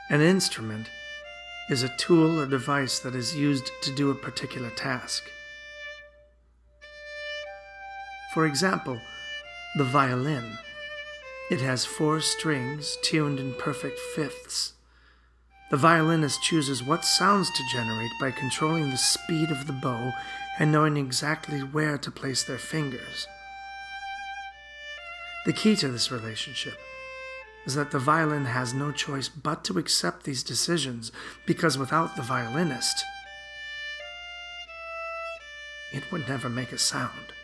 An instrument is a tool or device that is used to do a particular task. For example, the violin. It has 4 strings tuned in perfect fifths. The violinist chooses what sounds to generate by controlling the speed of the bow and knowing exactly where to place their fingers. The key to this relationship is that the violin has no choice but to accept these decisions, because without the violinist, it would never make a sound.